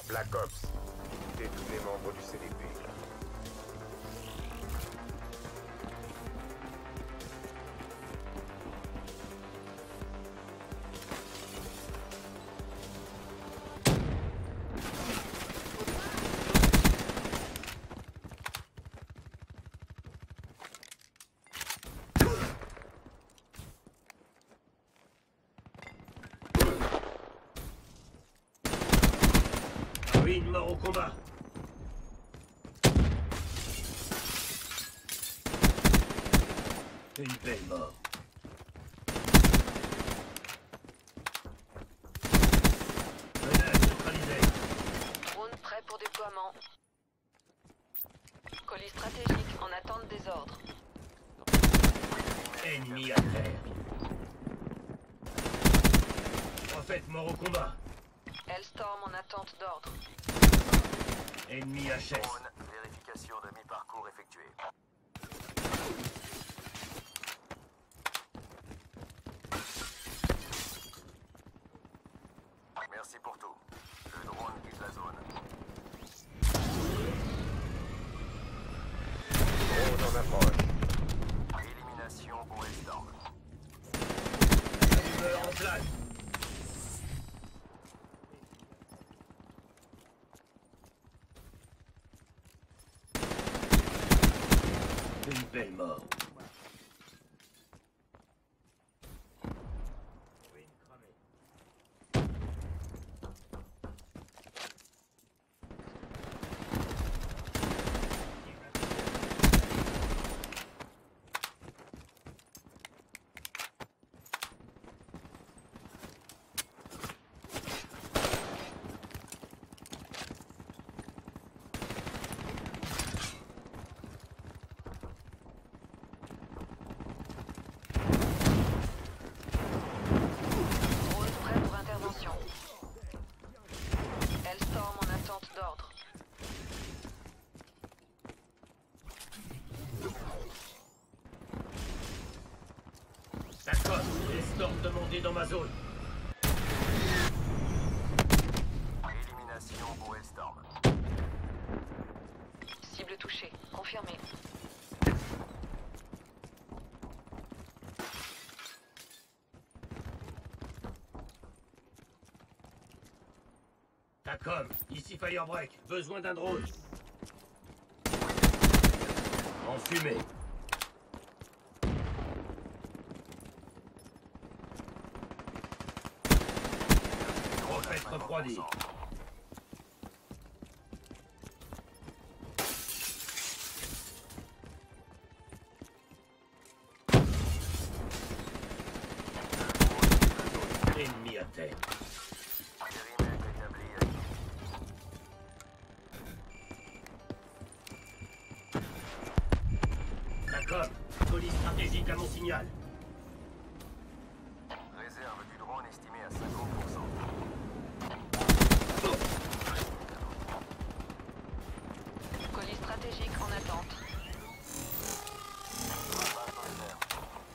Black Ops. Écoutez tous les membres du CDP. Oui, une mort au combat. Une belle mort. Menace neutralisée. Drone prêt pour déploiement. Colis stratégique en attente des ordres. Ennemi à terre. Prophète mort au combat. Hellstorm en attente d'ordre. Ennemi HS. Drone, vérification de mi-parcours effectuée. Merci pour tout. Le drone quitte la zone. Drone en approche. Élimination pour Hellstorm. Meurt en place. Une belle mort. Drone prêt pour intervention. Hellstorm en attente d'ordre. D'accord, les storms demandés dans ma zone. Élimination pour Hellstorm. Cible touchée. Confirmé. TACOM, ici Firebreak, besoin d'un drone. En fumée. Prophète refroidi. Ennemi à terre. Périmètre établi à TACOM, colis stratégique à mon signal. réserve du drone estimée à 50%. Colis stratégique en attente. Base dans les airs.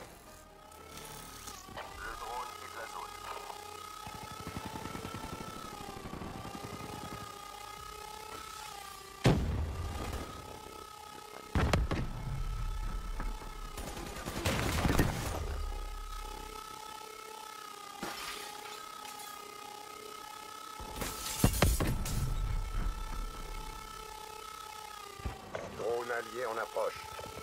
Le drone quitte la zone. Drone allié en approche.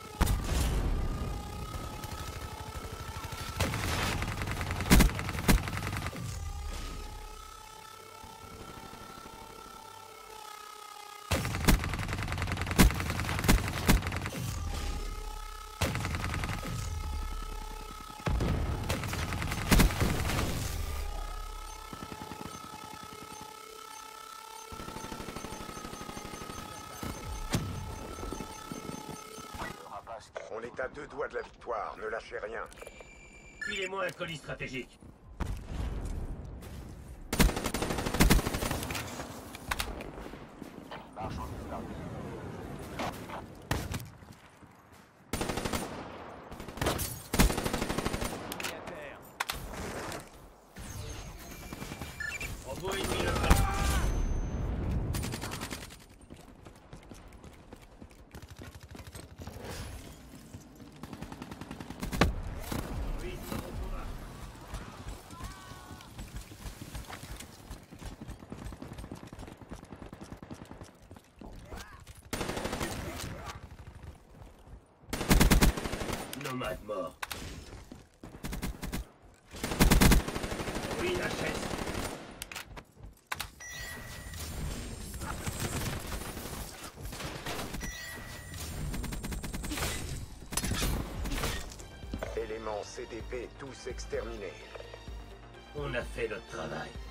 On est à 2 doigts de la victoire, ne lâchez rien. Filez-moi un colis stratégique. Marche au disparu. Robot ennemi le VHS. Éléments CDP tous exterminés. On a fait notre travail.